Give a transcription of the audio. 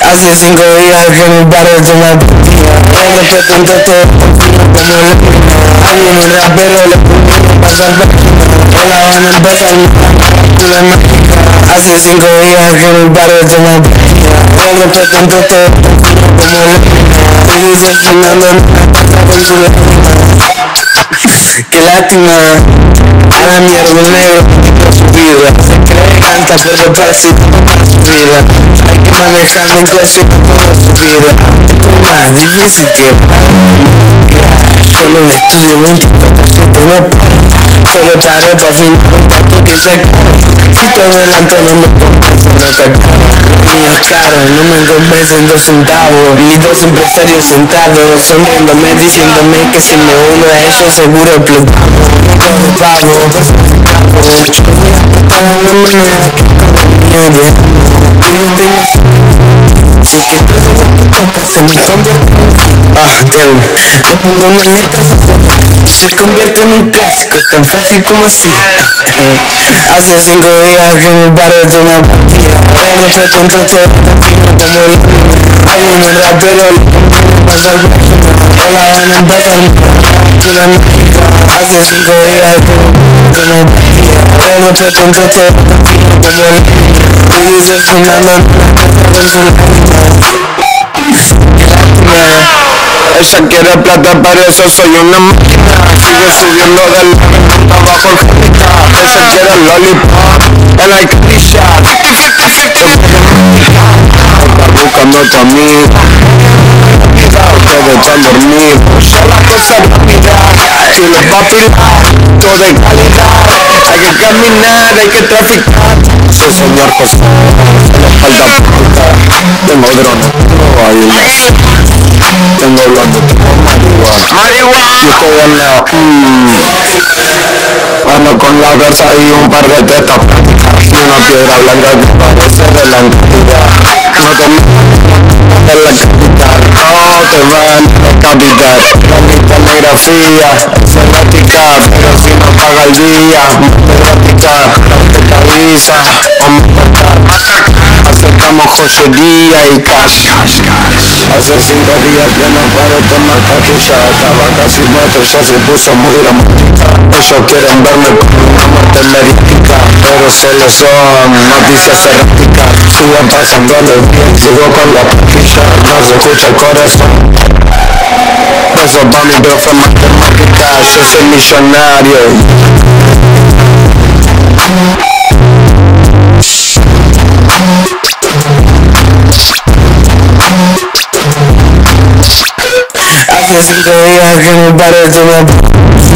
Hace 5 días que mi padre toma pastilla. Cuando te tento todo fino como la mina. A un rapero le pudieron pasar página. Hola, van a empezar la mágica. Hace 5 días que mi padre toma pastilla. Cuando te tento todo fino como la mina. Estoy decepcionando en una casa con su lágrima. Qué lástima. A la mierda un negro por su vida. Se cree canta pero casi para su vida. Hay que manejar mi clase toda su vida. Es más difícil que solo estudio 24/7 no paro. Solo paré para firmar un tatu que se caro. Si te adelanto no me compensa, no te caro. Ni es caro, no me compensan 2 centavos. Ni 2 empresarios sentados sonriéndome, diciéndome que si me uno a ellos seguro explotamos. No pago, si que se me convierte se convierte en un clásico tan fácil como así. Hace 5 días que mi padre toma pastilla. Cuando te tento todo fino como la mina. Hay un rapero le pudieron pasar página. Hola, van a empezar la mágica. Hace 5 días que mi padre toma pastilla. Cuando te tento todo fino como la mina. Estoy decepcionando en una casa con su lágrima. Ella quiere plata, para eso soy una máquina. Sigo subiendo del abajo el jardita. Ella quiere el lollipop, el alcanilla. Está buscando tu amiga. Ustedes están dormidos. Ya la cosa rápida. Chile papi, todo de calidad. Hay que caminar, hay que traficar. Soy señor José. Solo falta puta. Tengo drones, tengo bailes. Tengo blonde, tengo marihuana. Yo estoy al lado. Ando con la versa y un par de tetas prácticas. Una piedra blanca que parece de la antigüedad. No te metas en la capital. No te van a decapitar. La metanografía es errática, pero si no paga el día, errática, te avisa o me cortar. Aceptamos joyería y cash. Hace 5 días que no paro tomar pastilla. Estaba casi muerto, ya se puso muy dramática. Ellos quieren verme como una muerte merística, pero solo son noticias erráticas. Sigo pasando los días, sigo con la pastilla. No se escucha el corazón. Eso pa' mi profe matemática. Yo soy millonario. Hace 5 días que mi padre toma